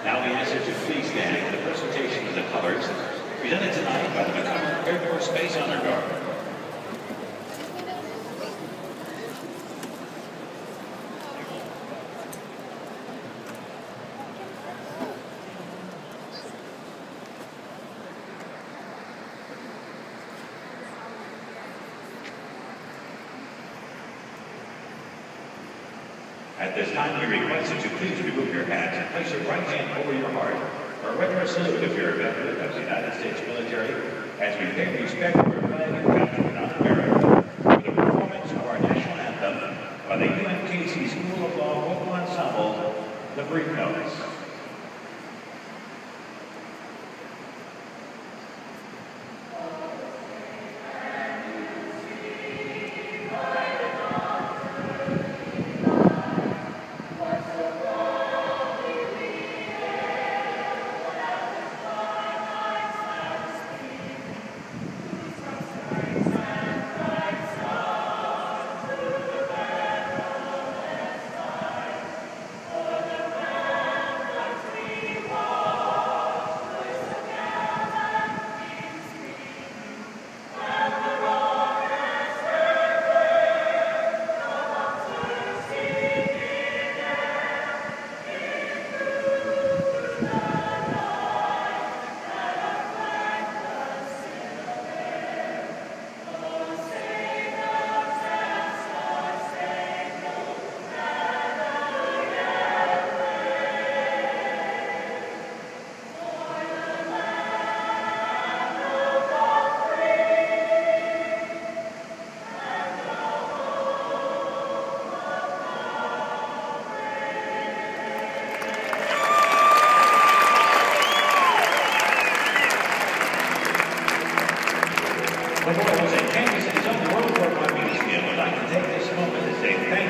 Now we ask that you please stand for the presentation of the colors presented tonight by the McConnell Air Force Base Honor Guard. At this time, we request that you please remove your hats and place your right hand over your heart for a regular salute if you're a veteran of the United States military, as we pay respect to our flag and country on America with the performance of our national anthem by the UMKC School of Law Vocal Ensemble, the Brief Notes. The boy was a canvas in his own World War I museum would like to take this moment to say thank